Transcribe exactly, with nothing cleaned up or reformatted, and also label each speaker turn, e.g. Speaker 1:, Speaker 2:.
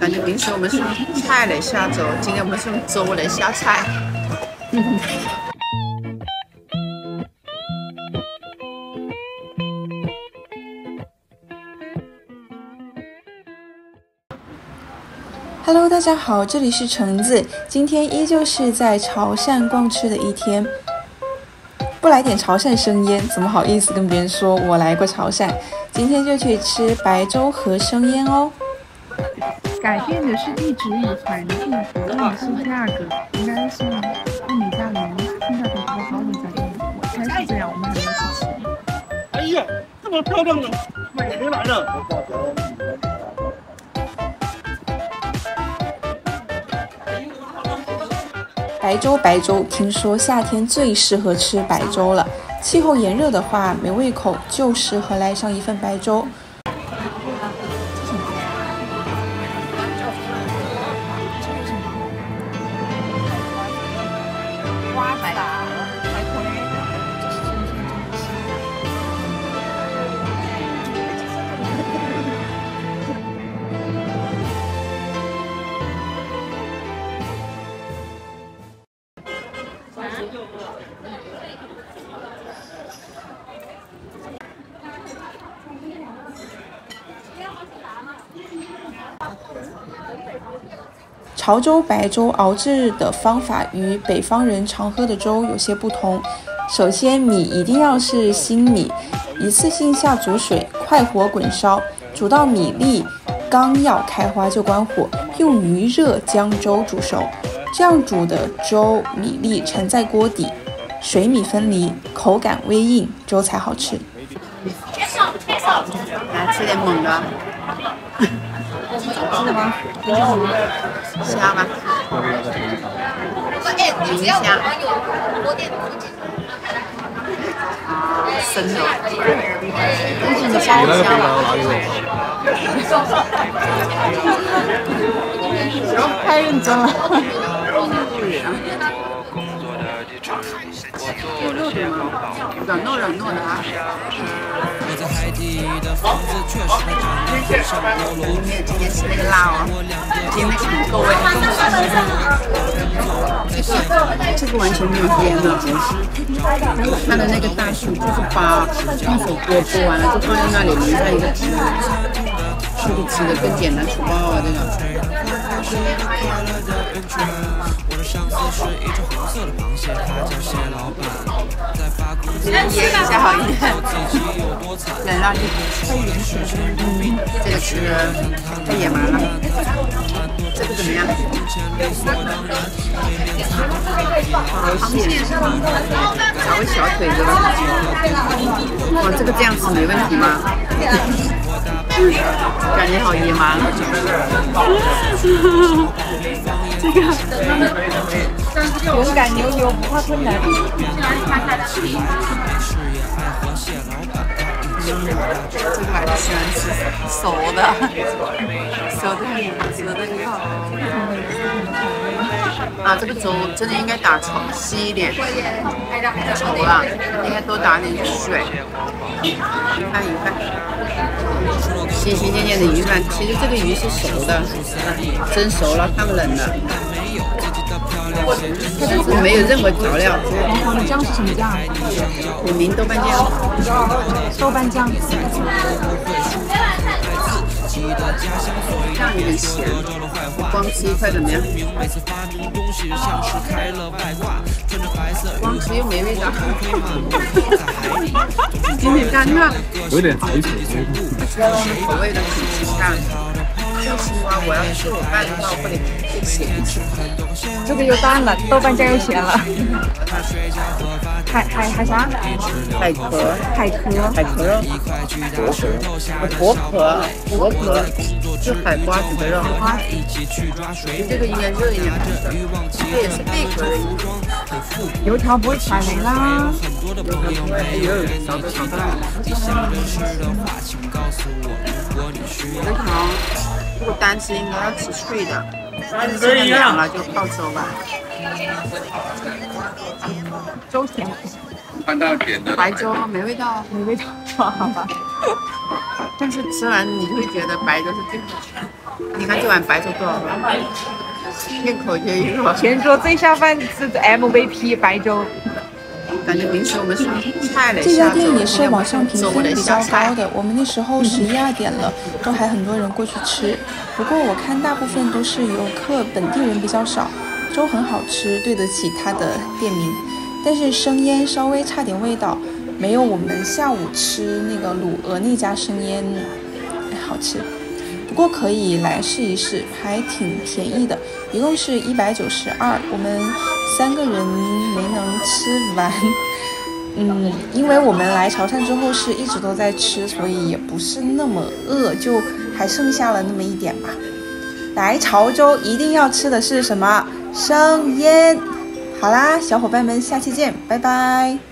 Speaker 1: 反正平时我们是用菜来下粥，今天我们是用粥来下菜。
Speaker 2: Hello， 大家好，这里是橙子。今天依旧是在潮汕逛吃的一天，不来点潮汕生腌，怎么好意思跟别人说我来过潮汕？今天就去吃白粥和生腌哦。
Speaker 3: 改变的是地址与环境，不然是价格，应该是物美价廉，性价比比较高的才对。我猜是这样，我们还没有去吃。
Speaker 4: 哎呀，这么漂亮的美眉来了！
Speaker 2: 白粥，白粥，听说夏天最适合吃白粥了。气候炎热的话，没胃口就适合来上一份白粥。
Speaker 1: 瓜子啊，海葵。
Speaker 2: 潮州白粥熬制的方法与北方人常喝的粥有些不同。首先，米一定要是新米，一次性下煮水，快火滚烧，煮到米粒刚要开花就关火，用余热将粥煮熟。这样煮的粥米粒沉在锅底，水米分离，口感微硬，粥才好吃。
Speaker 1: 来吃点猛的。是吗？虾吧，明虾，啊，生的，这是你虾的虾吧？太认真了。有肉的吗？软糯软糯的啊。今天吃那个辣哦，今天挺够味。这个完全没有腌的，它的那个大树就是把用手剥剥完了就放在那里，留下一个汁，这个吃的更简单粗暴啊，这个。腌一下好一点，能让你太原始了。嗯，这个吃的太野蛮了。这个怎么样？螃蟹，稍微小腿的吧。哇，这个这样吃没问题吗？感觉好野蛮。这个勇敢牛牛不怕困难。这个还是喜欢吃熟的，熟的熟的更好。啊，这个粥真的应该打稠稀一点，稠了应该多打点水。鱼饭鱼饭，新新鲜鲜的鱼饭，其实这个鱼是熟的，蒸熟了放冷了。但是没有任何调料。
Speaker 3: 黄黄酱是什么酱？
Speaker 1: 虎明豆瓣酱。
Speaker 3: 豆瓣酱。
Speaker 1: 酱有点咸，光吃一块怎么样？光吃又没味道。今天干辣，
Speaker 4: 有点海水。
Speaker 1: 口味的吃吃看。这个青蛙我要吃我拌的话，我得最咸。
Speaker 3: 这个又淡了，豆瓣酱又咸了。海海海啥？
Speaker 1: 海壳，
Speaker 3: 海壳，
Speaker 1: 海壳肉，薄壳，薄壳，是海瓜子的肉。这个应该热一点的，这也是贝壳的。
Speaker 3: 油条不会踩雷啦。
Speaker 1: 油条不会，哎呦，少个少个。油条如果单吃应该要吃脆的，但是现在凉了就泡粥吧。
Speaker 3: 粥甜。
Speaker 1: 白粥没味道，
Speaker 3: 没味道，好吧。
Speaker 1: 但是吃完你会觉得白粥是最好吃的。 你看这碗白粥多少份？一口接一个。
Speaker 3: 全桌最下饭是 M V P 白粥。
Speaker 1: 感觉平时我们是菜类。
Speaker 2: 这家店也是网上评分比较高的，我们那时候十一二点了，都还很多人过去吃。不过我看大部分都是游客，本地人比较少。粥很好吃，对得起它的店名，但是生腌稍微差点味道，没有我们下午吃那个卤鹅那家生腌好吃。不过可以来试一试，还挺便宜的，一共是一百九十二，我们三个人没能吃完。嗯，因为我们来潮汕之后是一直都在吃，所以也不是那么饿，就还剩下了那么一点吧。来潮州一定要吃的是什么？生腌。好啦，小伙伴们，下期见，拜拜。